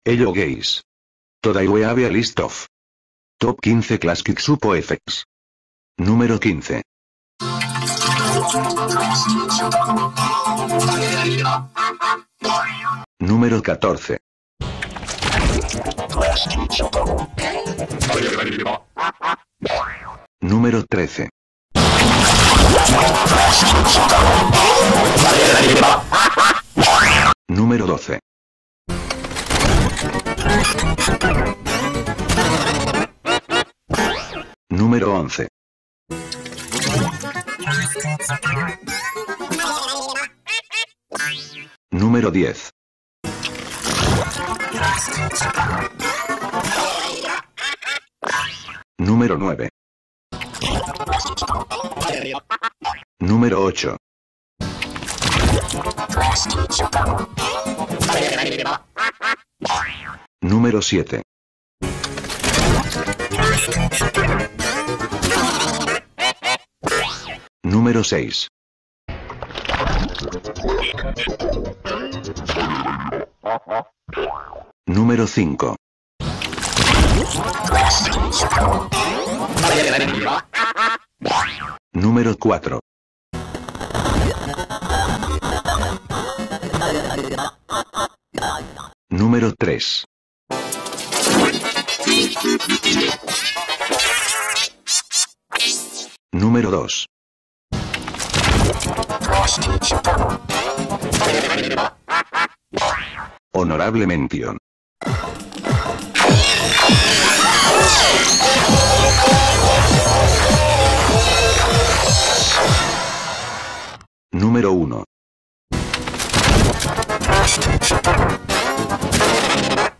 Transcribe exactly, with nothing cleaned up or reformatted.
Hello guys. Today we have a list of Top quince Classic Suppo Effects. Número quince. Número catorce. Número trece. Número doce. Número once. Número diez. Número nueve. Número ocho. Número siete. Número seis. Número cinco. Número cuatro. Número tres. Número dos. Honorable mención. Número uno.